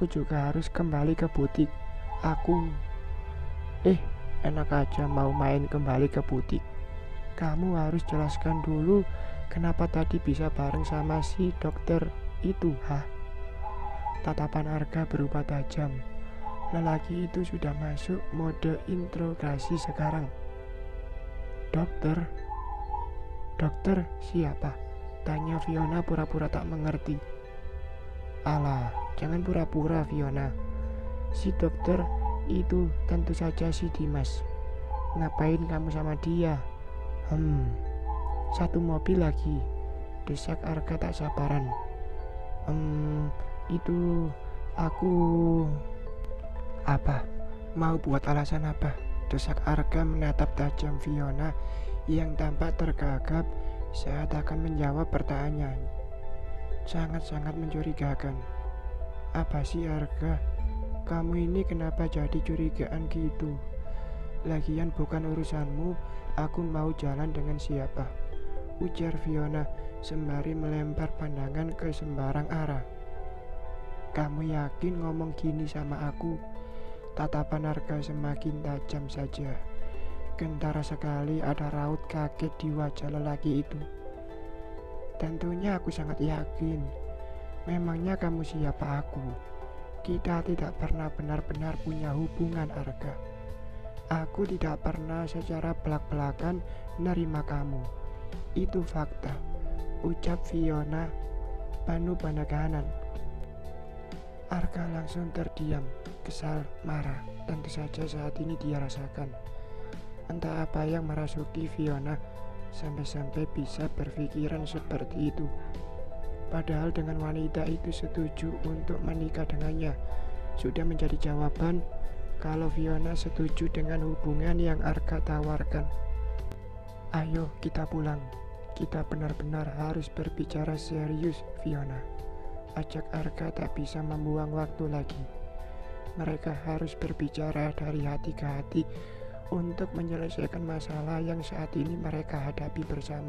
aku juga harus kembali ke butik. Aku enak aja mau main kembali ke butik. Kamu harus jelaskan dulu kenapa tadi bisa bareng sama si dokter itu, Tatapan Arga berubah tajam. Lelaki itu sudah masuk mode interogasi sekarang. Dokter? Dokter siapa? Tanya Fiona pura-pura tak mengerti. Alah, jangan pura-pura Fiona. Si dokter itu tentu saja si Dimas. Ngapain kamu sama dia? Satu mobil lagi, desak Arga tak sabaran. Itu aku... Apa? Mau buat alasan apa? Desak Arga menatap tajam Fiona yang tampak tergagap saat akan menjawab pertanyaan. Sangat-sangat mencurigakan. Apa sih Arga? Kamu ini kenapa jadi curigaan gitu? Lagian bukan urusanmu, aku mau jalan dengan siapa? Ujar Fiona sembari melempar pandangan ke sembarang arah. Kamu yakin ngomong gini sama aku? Tatapan Arga semakin tajam saja. Kentara sekali ada raut kaget di wajah lelaki itu. Tentunya aku sangat yakin. Memangnya kamu siapa aku? Kita tidak pernah benar-benar punya hubungan, Arga. Aku tidak pernah secara belak-belakan menerima kamu. Itu fakta, ucap Fiona penuh penekanan. Arga langsung terdiam, kesal, marah. Tentu saja saat ini dia rasakan. Entah apa yang merasuki Fiona sampai-sampai bisa berpikiran seperti itu. Padahal dengan wanita itu setuju untuk menikah dengannya sudah menjadi jawaban kalau Fiona setuju dengan hubungan yang Arga tawarkan. Ayo kita pulang. Kita benar-benar harus berbicara serius, Fiona. Ajak Arga tak bisa membuang waktu lagi. Mereka harus berbicara dari hati ke hati untuk menyelesaikan masalah yang saat ini mereka hadapi bersama.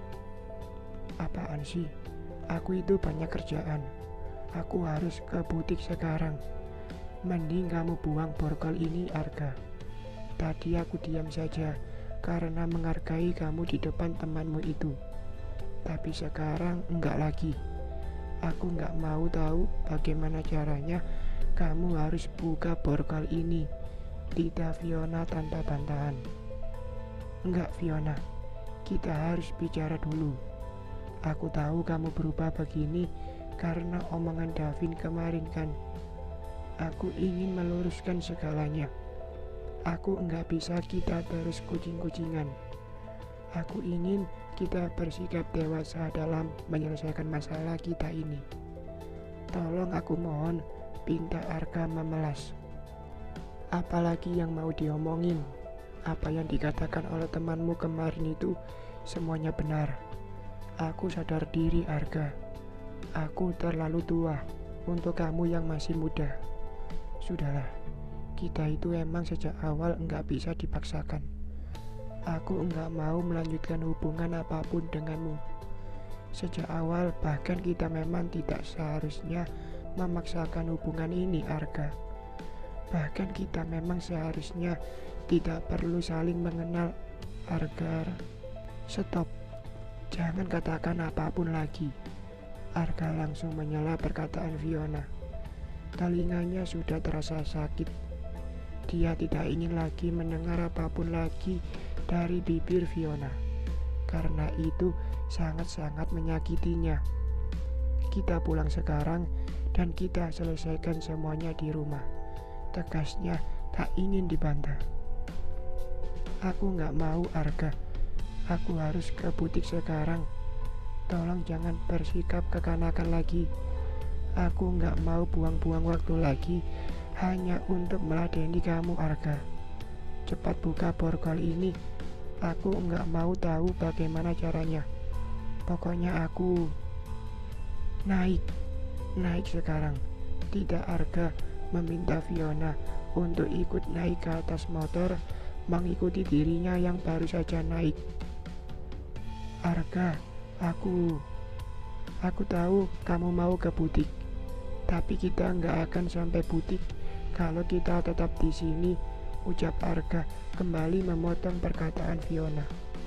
Apaan sih? Aku itu banyak kerjaan. Aku harus ke butik sekarang. Mending kamu buang borgol ini, Arga. Tadi aku diam saja karena menghargai kamu di depan temanmu itu. Tapi sekarang enggak lagi. Aku enggak mau tahu bagaimana caranya kamu harus buka borgol ini. Tidak, Fiona tanpa bantahan. Enggak, Fiona. Kita harus bicara dulu. Aku tahu kamu berubah begini karena omongan Davin kemarin kan. Aku ingin meluruskan segalanya. Aku enggak bisa kita terus kucing-kucingan. Aku ingin kita bersikap dewasa dalam menyelesaikan masalah kita ini. Tolong aku mohon, pinta Arga memelas. Apalagi yang mau diomongin? Apa yang dikatakan oleh temanmu kemarin itu semuanya benar. Aku sadar diri, Arga. Aku terlalu tua untuk kamu yang masih muda. Sudahlah, kita itu emang sejak awal enggak bisa dipaksakan. Aku enggak mau melanjutkan hubungan apapun denganmu. Sejak awal bahkan kita memang tidak seharusnya memaksakan hubungan ini, Arga. Bahkan kita memang seharusnya tidak perlu saling mengenal, Arga. Stop. Jangan katakan apapun lagi. Arga langsung menyela perkataan Fiona. Telinganya sudah terasa sakit. Dia tidak ingin lagi mendengar apapun lagi dari bibir Fiona. Karena itu sangat-sangat menyakitinya. Kita pulang sekarang dan kita selesaikan semuanya di rumah. Tegasnya tak ingin dibantah. Aku gak mau, Arga. Aku harus ke butik sekarang. Tolong jangan bersikap kekanakan lagi. Aku gak mau buang-buang waktu lagi hanya untuk meladeni kamu, Arga. Cepat buka borgol ini. Aku gak mau tahu bagaimana caranya. Pokoknya aku naik sekarang. Tidak, Arga meminta Fiona untuk ikut naik ke atas motor mengikuti dirinya yang baru saja naik. Arga, aku tahu kamu mau ke butik. Tapi kita nggak akan sampai butik kalau kita tetap di sini, ucap Arga kembali memotong perkataan Fiona.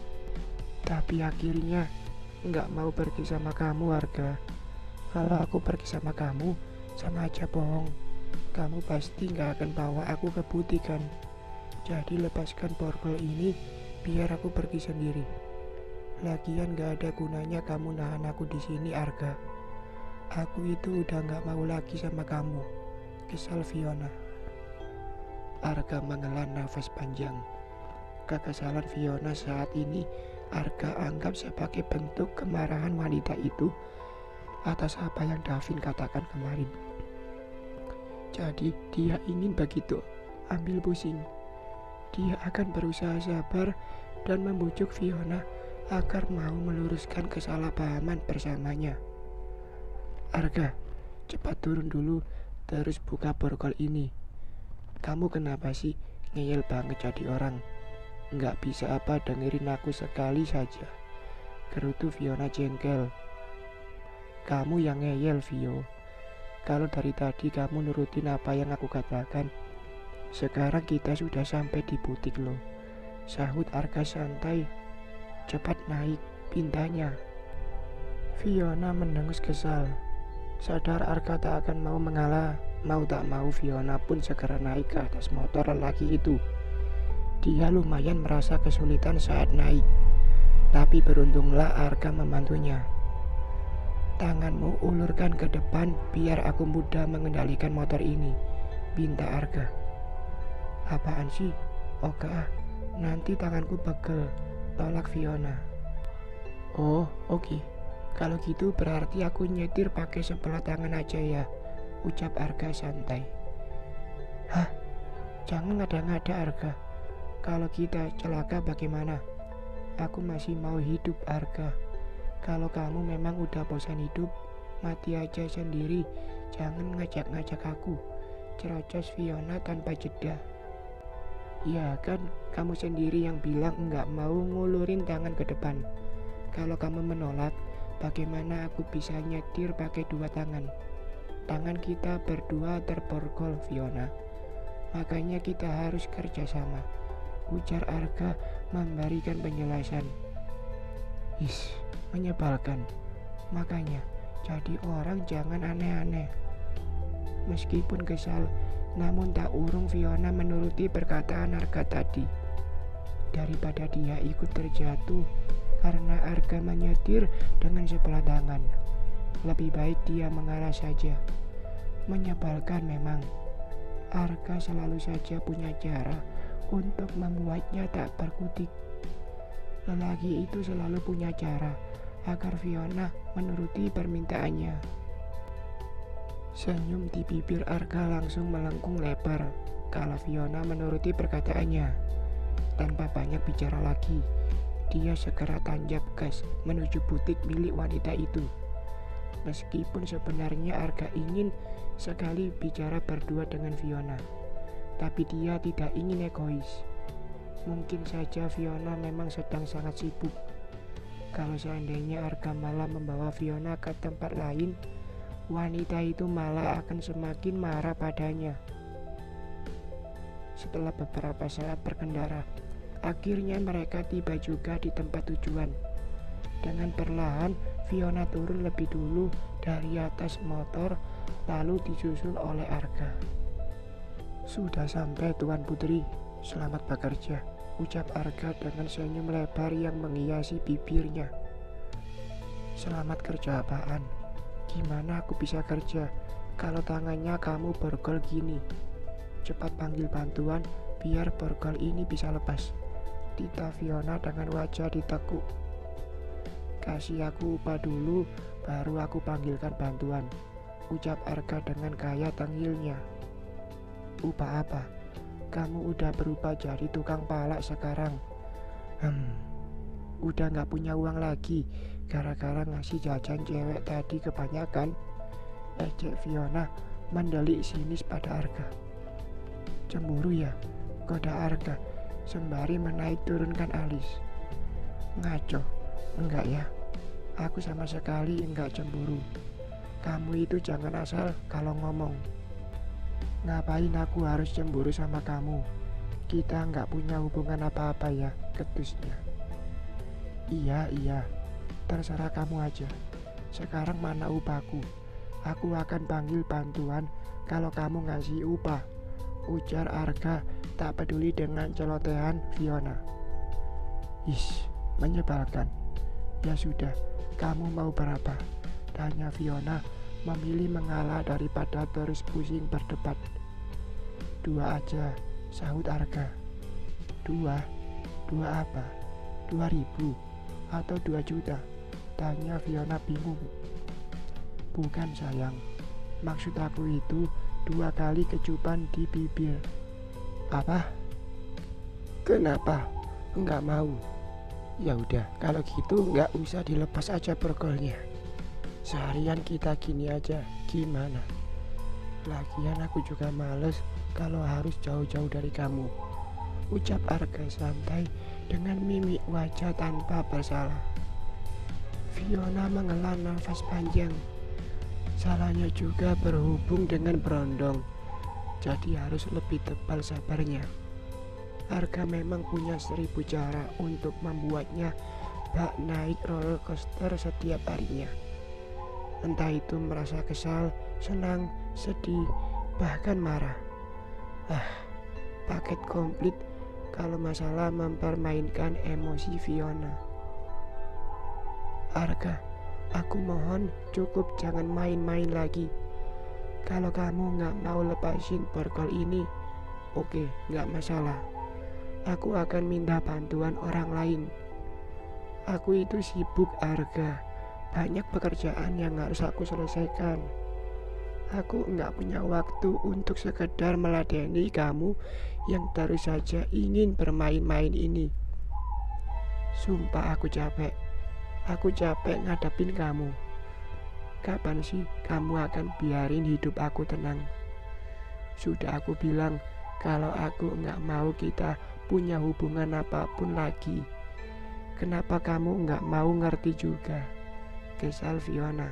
Tapi akhirnya nggak mau pergi sama kamu, Arga. Kalau aku pergi sama kamu, sama aja bohong. Kamu pasti nggak akan bawa aku ke butik kan? Jadi lepaskan borgol ini, biar aku pergi sendiri. Lagian nggak ada gunanya kamu nahan aku di sini, Arga. Aku itu udah nggak mau lagi sama kamu, kesal Fiona. Arga menghela nafas panjang. Kekesalan Fiona saat ini Arga anggap sebagai bentuk kemarahan wanita itu atas apa yang Davin katakan kemarin. Jadi dia ingin begitu, ambil pusing. Dia akan berusaha sabar dan membujuk Fiona agar mau meluruskan kesalahpahaman bersamanya. Arga, cepat turun dulu, terus buka borgol ini. Kamu kenapa sih ngeyel banget jadi orang? Nggak bisa apa dengerin aku sekali saja, gerutu Fiona jengkel. Kamu yang ngeyel, Vio. Kalau dari tadi kamu nurutin apa yang aku katakan, sekarang kita sudah sampai di butik loh, sahut Arga santai. Cepat naik, pintanya. Fiona mendengus kesal. Sadar Arga tak akan mau mengalah, mau tak mau Fiona pun segera naik ke atas motor lelaki itu. Dia lumayan merasa kesulitan saat naik, tapi beruntunglah Arga membantunya. Tanganmu ulurkan ke depan biar aku mudah mengendalikan motor ini, pinta Arga. Apaan sih? Oke, nanti tanganku pegel, tolak Fiona. Oh, oke. Kalau gitu berarti aku nyetir pakai sebelah tangan aja ya, ucap Arga santai. Hah? Jangan ngada-ngada Arga. Kalau kita celaka bagaimana? Aku masih mau hidup Arga. Kalau kamu memang udah bosan hidup, mati aja sendiri. Jangan ngajak-ngajak aku, cerocos Fiona tanpa jeda. Ya kan, kamu sendiri yang bilang enggak mau ngulurin tangan ke depan. Kalau kamu menolak, bagaimana aku bisa nyetir pakai dua tangan? Tangan kita berdua terborgol, Fiona. Makanya kita harus kerjasama, ujar Arga memberikan penjelasan. Is, menyebalkan. Makanya, jadi orang jangan aneh-aneh. Meskipun kesal, namun tak urung Fiona menuruti perkataan Arga tadi. Daripada dia ikut terjatuh karena Arga menyetir dengan sebelah tangan, lebih baik dia mengalah saja. Menyebalkan memang. Arga selalu saja punya cara untuk membuatnya tak berkutik. Lelaki itu selalu punya cara agar Fiona menuruti permintaannya. Senyum di bibir Arga langsung melengkung lebar kalau Fiona menuruti perkataannya. Tanpa banyak bicara lagi, dia segera tanjap gas menuju butik milik wanita itu. Meskipun sebenarnya Arga ingin sekali bicara berdua dengan Fiona, tapi dia tidak ingin egois. Mungkin saja Fiona memang sedang sangat sibuk. Kalau seandainya Arga malah membawa Fiona ke tempat lain, wanita itu malah akan semakin marah padanya. Setelah beberapa saat berkendara, akhirnya mereka tiba juga di tempat tujuan. Dengan perlahan, Fiona turun lebih dulu dari atas motor, lalu disusul oleh Arga. Sudah sampai Tuan Putri, selamat bekerja, ucap Arga dengan senyum lebar yang menghiasi bibirnya. Selamat kerja apaan? Gimana aku bisa kerja kalau tangannya kamu borgol gini? Cepat panggil bantuan biar borgol ini bisa lepas, tita Fiona dengan wajah ditekuk. Kasih aku upah dulu, baru aku panggilkan bantuan, ucap Arga dengan gaya tengilnya. Upah apa? Kamu udah berubah jadi tukang palak sekarang. Udah gak punya uang lagi gara-gara ngasih jajan cewek tadi kebanyakan, ejek Fiona mendelik sinis pada Arga. Cemburu ya, goda Arga sembari menaik turunkan alis. Ngaco, enggak ya, aku sama sekali enggak cemburu. Kamu itu jangan asal kalau ngomong. Ngapain aku harus cemburu sama kamu? Kita nggak punya hubungan apa-apa ya, ketusnya. Iya, terserah kamu aja. Sekarang mana upahku? Aku akan panggil bantuan kalau kamu ngasih upah, ujar Arga tak peduli dengan celotehan Fiona. Ish, menyebalkan. Ya sudah, kamu mau berapa? Tanya Fiona, memilih mengalah daripada terus pusing berdebat. 2 aja, sahut Arga. 2? 2 apa? 2.000 atau 2 juta? Tanya Fiona bingung. Bukan sayang, maksud aku itu 2 kali kecupan di bibir. Apa? Kenapa? Enggak mau. Ya udah, kalau gitu nggak usah dilepas aja borgolnya. Seharian kita gini aja, gimana? Lagian aku juga males kalau harus jauh-jauh dari kamu, ucap Arga santai dengan mimik wajah tanpa bersalah. Fiona menghela nafas panjang. Salahnya juga berhubung dengan berondong, jadi harus lebih tebal sabarnya. Arga memang punya 1000 cara untuk membuatnya bak naik roller coaster setiap harinya. Entah itu merasa kesal, senang, sedih, bahkan marah. Paket komplit kalau masalah mempermainkan emosi Fiona. Arga, aku mohon cukup jangan main-main lagi. Kalau kamu gak mau lepasin borgol ini, oke, gak masalah. Aku akan minta bantuan orang lain. Aku itu sibuk Arga, banyak pekerjaan yang harus aku selesaikan. Aku nggak punya waktu untuk sekedar meladeni kamu yang terus saja ingin bermain-main ini. Sumpah aku capek ngadepin kamu. Kapan sih kamu akan biarin hidup aku tenang? Sudah aku bilang kalau aku nggak mau kita punya hubungan apapun lagi. Kenapa kamu nggak mau ngerti juga? Kesal Fiona.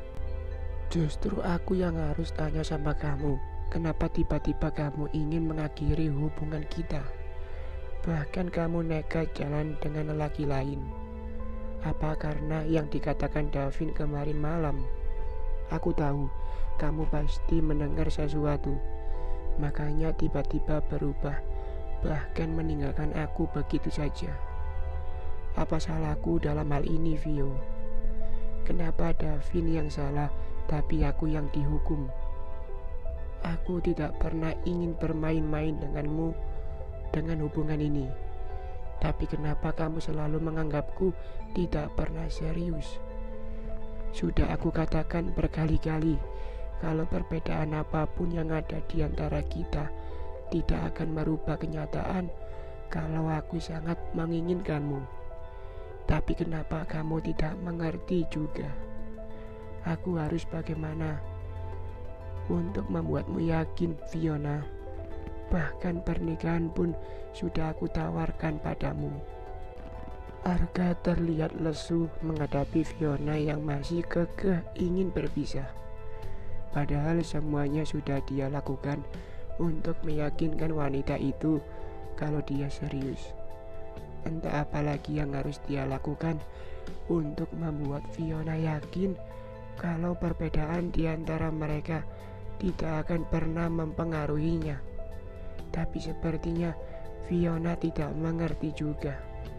Justru aku yang harus tanya sama kamu. Kenapa tiba-tiba kamu ingin mengakhiri hubungan kita? Bahkan kamu nekat jalan dengan lelaki lain. Apa karena yang dikatakan Davin kemarin malam? Aku tahu kamu pasti mendengar sesuatu, makanya tiba-tiba berubah, bahkan meninggalkan aku begitu saja. Apa salahku dalam hal ini, Vio? Kenapa Davin yang salah, tapi aku yang dihukum? Aku tidak pernah ingin bermain-main denganmu dengan hubungan ini. Tapi kenapa kamu selalu menganggapku tidak pernah serius? Sudah aku katakan berkali-kali, kalau perbedaan apapun yang ada di antara kita tidak akan merubah kenyataan kalau aku sangat menginginkanmu. Tapi kenapa kamu tidak mengerti juga? Aku harus bagaimana untuk membuatmu yakin, Fiona? Bahkan pernikahan pun sudah aku tawarkan padamu. Arga terlihat lesu menghadapi Fiona yang masih kekeh ingin berpisah. Padahal semuanya sudah dia lakukan untuk meyakinkan wanita itu kalau dia serius. Entah apa lagi yang harus dia lakukan untuk membuat Fiona yakin kalau perbedaan di antara mereka tidak akan pernah mempengaruhinya. Tapi sepertinya Fiona tidak mengerti juga.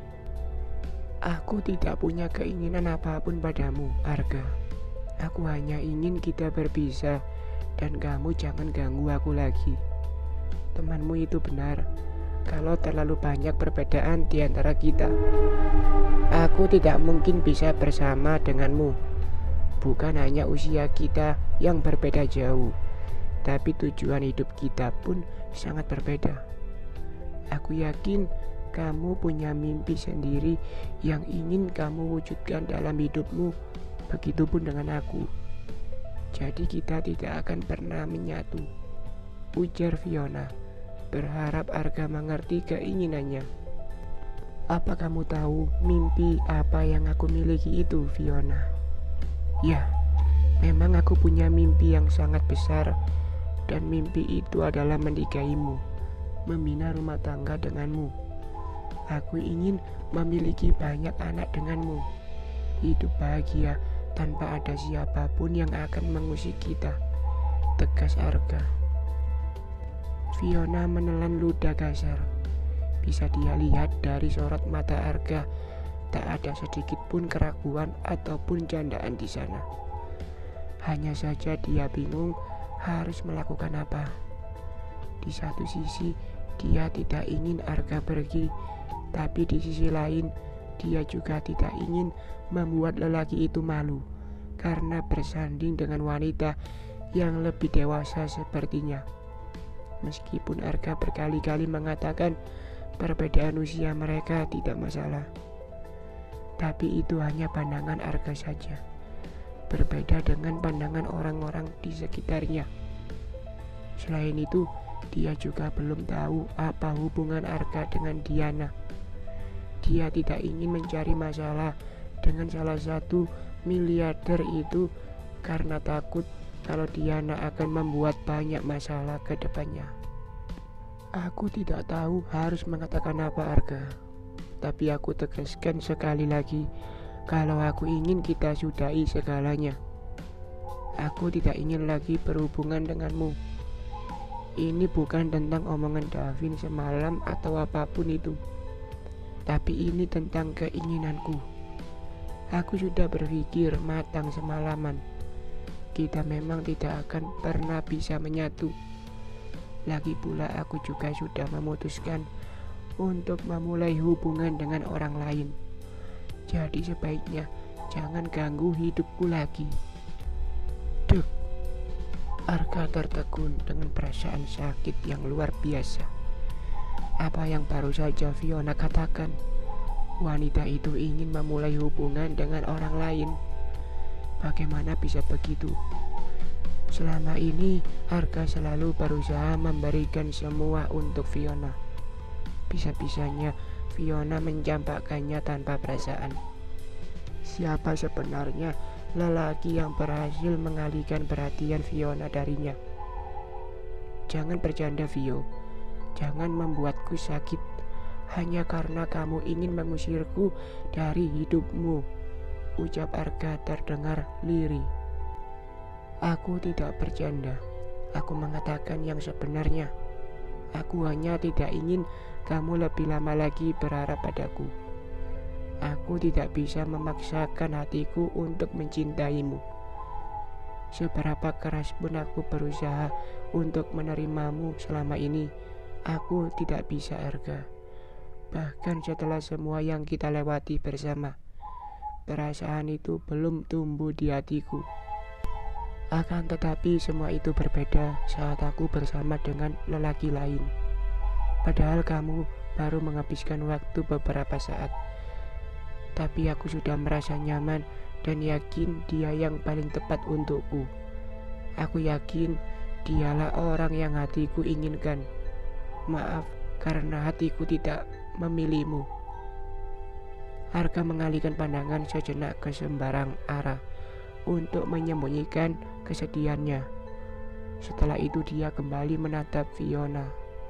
Aku tidak punya keinginan apapun padamu, Arga. Aku hanya ingin kita berpisah dan kamu jangan ganggu aku lagi. Temanmu itu benar. Kalau terlalu banyak perbedaan di antara kita, aku tidak mungkin bisa bersama denganmu. Bukan hanya usia kita yang berbeda jauh, tapi tujuan hidup kita pun sangat berbeda. Aku yakin kamu punya mimpi sendiri yang ingin kamu wujudkan dalam hidupmu. Begitupun dengan aku. Jadi kita tidak akan pernah menyatu, ujar Fiona, berharap Arga mengerti keinginannya. Apa kamu tahu mimpi apa yang aku miliki itu, Fiona? Ya, Memang aku punya mimpi yang sangat besar, dan mimpi itu adalah menikahimu, membina rumah tangga denganmu. Aku ingin memiliki banyak anak denganmu, hidup bahagia tanpa ada siapapun yang akan mengusik kita, tegas Arga. Fiona menelan ludah kasar. Bisa dia lihat dari sorot mata Arga, tak ada sedikit pun keraguan ataupun candaan di sana. Hanya saja dia bingung harus melakukan apa. Di satu sisi, dia tidak ingin Arga pergi, tapi di sisi lain, dia juga tidak ingin membuat lelaki itu malu karena bersanding dengan wanita yang lebih dewasa sepertinya. Meskipun Arga berkali-kali mengatakan perbedaan usia mereka tidak masalah, tapi itu hanya pandangan Arga saja, berbeda dengan pandangan orang-orang di sekitarnya. Selain itu, dia juga belum tahu apa hubungan Arga dengan Diana. Dia tidak ingin mencari masalah dengan salah satu miliarder itu karena takut kalau Diana akan membuat banyak masalah ke depannya. Aku tidak tahu harus mengatakan apa Arga, tapi aku tegaskan sekali lagi kalau aku ingin kita sudahi segalanya. Aku tidak ingin lagi berhubungan denganmu. Ini bukan tentang omongan Davin semalam atau apapun itu, tapi ini tentang keinginanku. Aku sudah berpikir matang semalaman. Kita memang tidak akan pernah bisa menyatu. Lagi pula aku juga sudah memutuskan untuk memulai hubungan dengan orang lain. Jadi sebaiknya jangan ganggu hidupku lagi. Dek, Arga tertegun dengan perasaan sakit yang luar biasa. Apa yang baru saja Fiona katakan? Wanita itu ingin memulai hubungan dengan orang lain. Bagaimana bisa begitu? Selama ini Arga selalu berusaha memberikan semua untuk Fiona. Bisa-bisanya Fiona mencampakkannya tanpa perasaan. Siapa sebenarnya lelaki yang berhasil mengalihkan perhatian Fiona darinya? Jangan bercanda, Vio. Jangan membuatku sakit hanya karena kamu ingin mengusirku dari hidupmu, ucap Arga terdengar lirih. Aku tidak bercanda. Aku mengatakan yang sebenarnya. Aku hanya tidak ingin kamu lebih lama lagi berharap padaku. Aku tidak bisa memaksakan hatiku untuk mencintaimu. Seberapa keras pun aku berusaha untuk menerimamu selama ini, aku tidak bisa, Arga. Bahkan setelah semua yang kita lewati bersama, perasaan itu belum tumbuh di hatiku. Akan tetapi semua itu berbeda saat aku bersama dengan lelaki lain. Padahal kamu baru menghabiskan waktu beberapa saat, tapi aku sudah merasa nyaman dan yakin dia yang paling tepat untukku. Aku yakin dialah orang yang hatiku inginkan. Maaf karena hatiku tidak memilihmu. Arga mengalihkan pandangan sejenak ke sembarang arah untuk menyembunyikan kesedihannya. Setelah itu dia kembali menatap Fiona.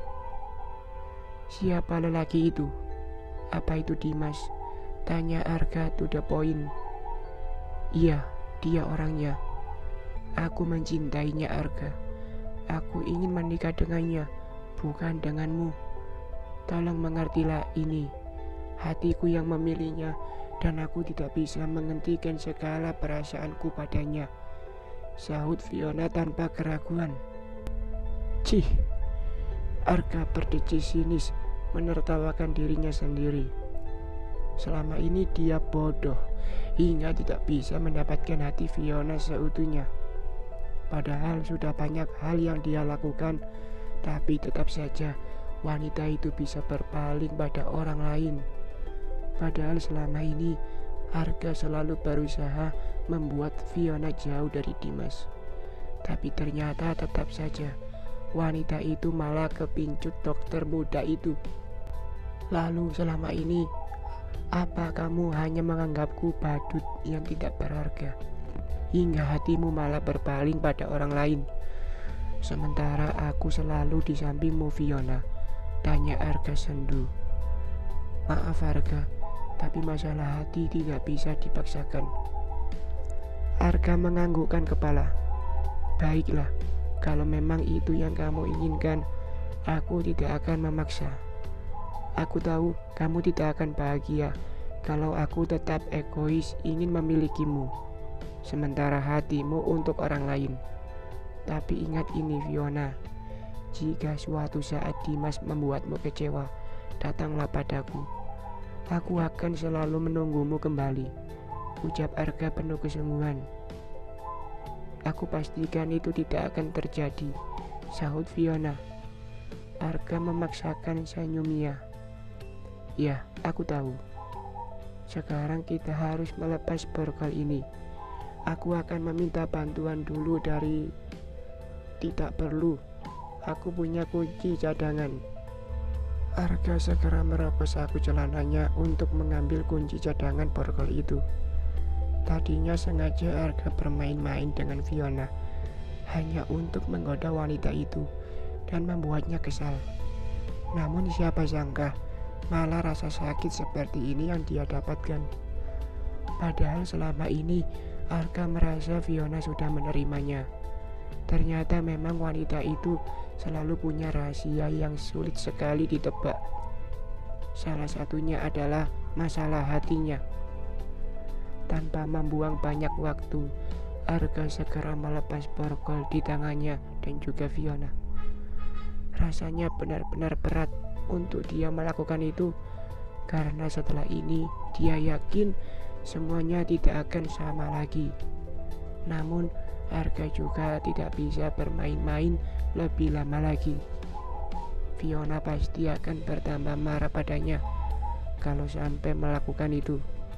Siapa lelaki itu? Apa itu Dimas? Tanya Arga to the point. Iya, dia orangnya. Aku mencintainya, Arga. Aku ingin menikah dengannya, bukan denganmu. Tolong mengertilah ini. Hatiku yang memilihnya, dan aku tidak bisa menghentikan segala perasaanku padanya, sahut Fiona tanpa keraguan. Cih, Arga berdecit sinis menertawakan dirinya sendiri. Selama ini dia bodoh hingga tidak bisa mendapatkan hati Fiona seutuhnya. Padahal sudah banyak hal yang dia lakukan, tapi tetap saja wanita itu bisa berpaling pada orang lain. Padahal selama ini Arga selalu berusaha membuat Fiona jauh dari Dimas. Tapi ternyata tetap saja wanita itu malah kepincut dokter muda itu. Lalu selama ini apa kamu hanya menganggapku badut yang tidak berharga? hingga hatimu malah berpaling pada orang lain. Sementara aku selalu di sampingmu, Fiona, tanya Arga sendu. Maaf Arga, tapi masalah hati tidak bisa dipaksakan. Arga menganggukkan kepala. Baiklah, kalau memang itu yang kamu inginkan, aku tidak akan memaksa. Aku tahu kamu tidak akan bahagia kalau aku tetap egois ingin memilikimu, sementara hatimu untuk orang lain. Tapi ingat ini Fiona, jika suatu saat Dimas membuatmu kecewa, datanglah padaku. Aku akan selalu menunggumu kembali, ucap Arga penuh kesungguhan. Aku pastikan itu tidak akan terjadi, sahut Fiona. Arga memaksakan senyumnya. Ya, aku tahu. Sekarang kita harus melepas borgol ini. Aku akan meminta bantuan dulu dari... Tidak perlu, aku punya kunci cadangan. Arga segera merogoh saku celananya untuk mengambil kunci cadangan borgol itu. Tadinya sengaja Arga bermain-main dengan Fiona hanya untuk menggoda wanita itu dan membuatnya kesal. Namun siapa sangka malah rasa sakit seperti ini yang dia dapatkan. Padahal selama ini Arga merasa Fiona sudah menerimanya. Ternyata memang wanita itu selalu punya rahasia yang sulit sekali ditebak. Salah satunya adalah masalah hatinya. Tanpa membuang banyak waktu, Arga segera melepas borgol di tangannya dan juga Fiona. Rasanya benar-benar berat untuk dia melakukan itu, karena setelah ini dia yakin semuanya tidak akan sama lagi. Namun Arga juga tidak bisa bermain-main lebih lama lagi. Fiona pasti akan bertambah marah padanya kalau sampai melakukan itu.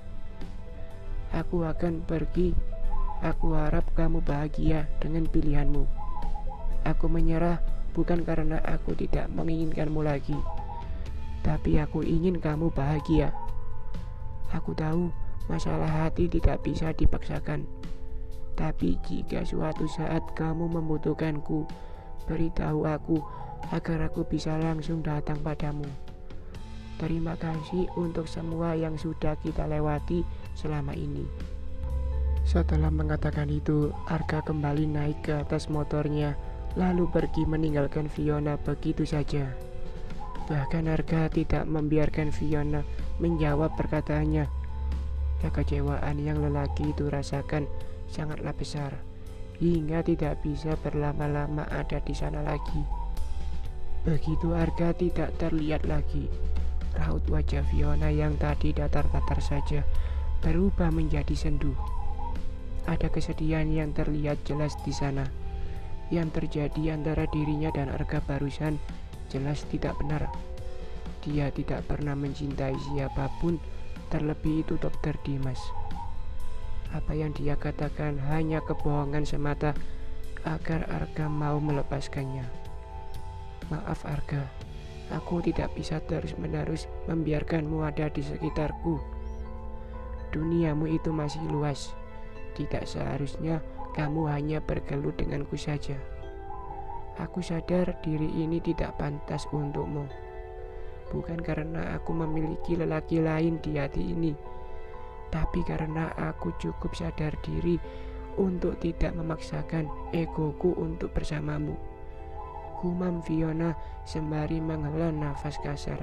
Aku akan pergi. Aku harap kamu bahagia dengan pilihanmu. Aku menyerah bukan karena aku tidak menginginkanmu lagi, tapi aku ingin kamu bahagia. Aku tahu masalah hati tidak bisa dipaksakan. Tapi jika suatu saat kamu membutuhkanku, beritahu aku agar aku bisa langsung datang padamu. Terima kasih untuk semua yang sudah kita lewati selama ini. Setelah mengatakan itu, Arga kembali naik ke atas motornya, lalu pergi meninggalkan Fiona begitu saja. Bahkan Arga tidak membiarkan Fiona menjawab perkataannya. Kekecewaan yang lelaki itu rasakan sangatlah besar, hingga tidak bisa berlama-lama ada di sana lagi. Begitu Arga tidak terlihat lagi, raut wajah Fiona yang tadi datar-datar saja berubah menjadi sendu. Ada kesedihan yang terlihat jelas di sana. Yang terjadi antara dirinya dan Arga barusan jelas tidak benar. Dia tidak pernah mencintai siapapun, terlebih itu Dr. Dimas. Apa yang dia katakan hanya kebohongan semata agar Arga mau melepaskannya. Maaf Arga, aku tidak bisa terus-menerus membiarkanmu ada di sekitarku. Duniamu itu masih luas. Tidak seharusnya kamu hanya bergelut denganku saja. Aku sadar diri ini tidak pantas untukmu. Bukan karena aku memiliki lelaki lain di hati ini, tapi karena aku cukup sadar diri untuk tidak memaksakan egoku untuk bersamamu. Gumam Fiona sembari menghela nafas kasar.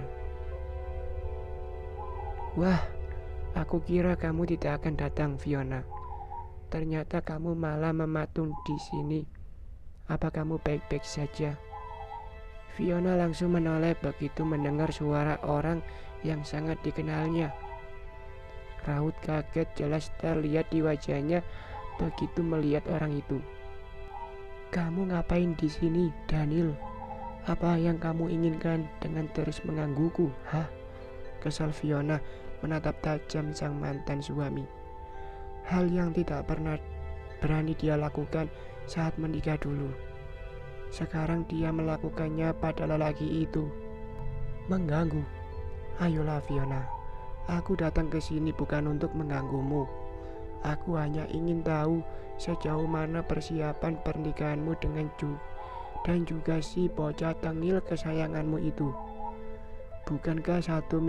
Wah, aku kira kamu tidak akan datang, Fiona. Ternyata kamu malah mematung di sini. Apa kamu baik-baik saja? Fiona langsung menoleh begitu mendengar suara orang yang sangat dikenalnya. Raut kaget jelas terlihat di wajahnya begitu melihat orang itu. Kamu ngapain di sini, Daniel? Apa yang kamu inginkan dengan terus menggangguku? Hah? Kesal Fiona menatap tajam sang mantan suami. Hal yang tidak pernah berani dia lakukan saat menikah dulu. Sekarang dia melakukannya pada lelaki itu. Mengganggu? Ayolah Fiona, aku datang ke sini bukan untuk mengganggumu. Aku hanya ingin tahu sejauh mana persiapan pernikahanmu dengan dan juga si bocah tengil kesayanganmu itu. Bukankah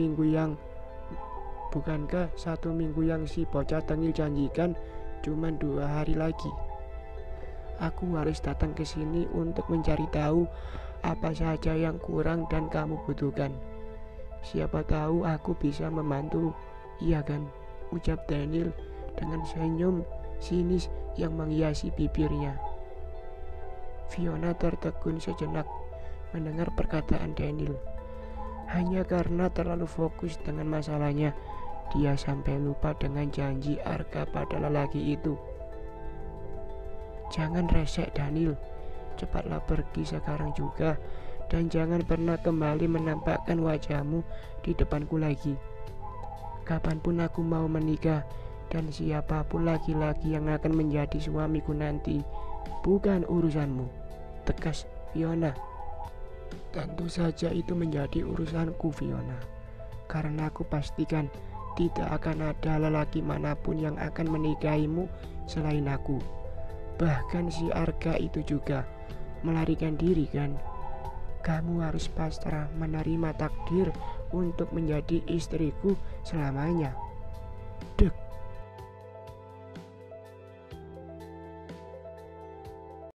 satu minggu yang si bocah tengil janjikan cuma 2 hari lagi? Aku harus datang ke sini untuk mencari tahu apa saja yang kurang dan kamu butuhkan. Siapa tahu aku bisa membantu, iya kan? Ucap Daniel dengan senyum sinis yang menghiasi bibirnya. Fiona tertegun sejenak mendengar perkataan Daniel. Hanya karena terlalu fokus dengan masalahnya, dia sampai lupa dengan janji Arka pada lelaki itu. Jangan resek Daniel, cepatlah pergi sekarang juga, dan jangan pernah kembali menampakkan wajahmu di depanku lagi. Kapanpun aku mau menikah, dan siapapun laki-laki yang akan menjadi suamiku nanti, bukan urusanmu, tegas Fiona. Tentu saja itu menjadi urusanku, Fiona, karena aku pastikan tidak akan ada lelaki manapun yang akan menikahimu selain aku. Bahkan si Arga itu juga melarikan diri kan. Kamu harus pasrah menerima takdir untuk menjadi istriku selamanya. Dek.